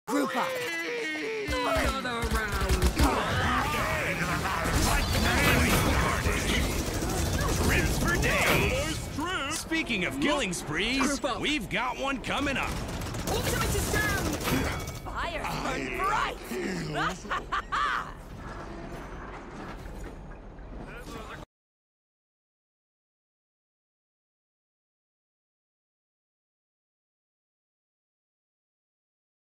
Group up. Another round. Trips for days. Speaking of killing sprees, we've got one coming up. Ultimate is down. Fire's burning bright.